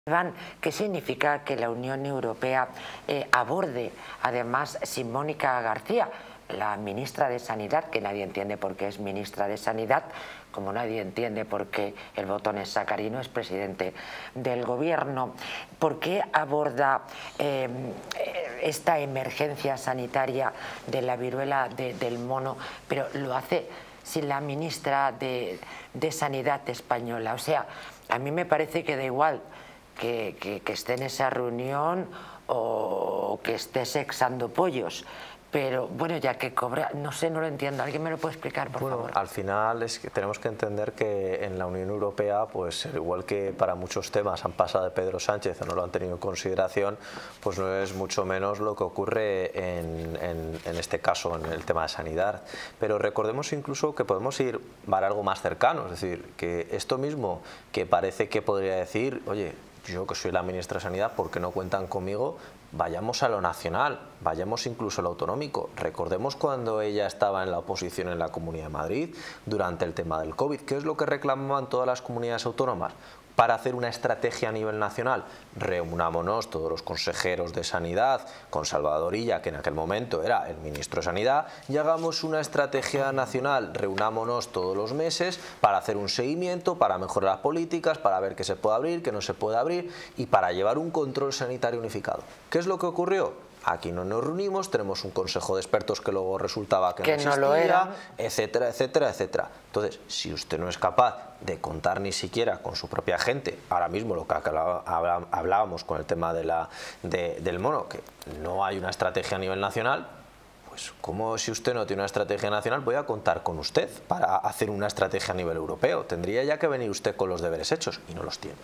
¿Qué significa que la Unión Europea aborde, además, sin Mónica García, la ministra de Sanidad, que nadie entiende por qué es ministra de Sanidad, como nadie entiende por qué el botón es Sacarino, es presidente del gobierno? ¿Por qué aborda esta emergencia sanitaria de la viruela del mono, pero lo hace sin la ministra de Sanidad española? O sea, a mí me parece que da igual que esté en esa reunión o que esté sexando pollos. Pero bueno, ya que cobra, no sé, no lo entiendo. ¿Alguien me lo puede explicar, por favor? Al final es que tenemos que entender que en la Unión Europea, pues igual que para muchos temas han pasado de Pedro Sánchez o no lo han tenido en consideración, pues no es mucho menos lo que ocurre en este caso, en el tema de sanidad. Pero recordemos incluso que podemos ir para algo más cercano, es decir, que esto mismo que parece que podría decir, oye, yo que soy la ministra de Sanidad, ¿por qué no cuentan conmigo? Vayamos a lo nacional, vayamos incluso a lo autonómico. Recordemos cuando ella estaba en la oposición en la Comunidad de Madrid durante el tema del COVID. ¿Qué es lo que reclamaban todas las comunidades autónomas? Para hacer una estrategia a nivel nacional, reunámonos todos los consejeros de Sanidad con Salvador Illa, que en aquel momento era el ministro de Sanidad, y hagamos una estrategia nacional, reunámonos todos los meses para hacer un seguimiento, para mejorar las políticas, para ver qué se puede abrir, qué no se puede abrir y para llevar un control sanitario unificado. ¿Qué es lo que ocurrió? Aquí no nos reunimos, tenemos un consejo de expertos que luego resultaba que no existía, lo era, etcétera, etcétera, etcétera. Entonces, si usted no es capaz de contar ni siquiera con su propia gente, ahora mismo lo que hablábamos con el tema del mono, que no hay una estrategia a nivel nacional, pues como si usted no tiene una estrategia nacional, voy a contar con usted para hacer una estrategia a nivel europeo. Tendría ya que venir usted con los deberes hechos y no los tiene.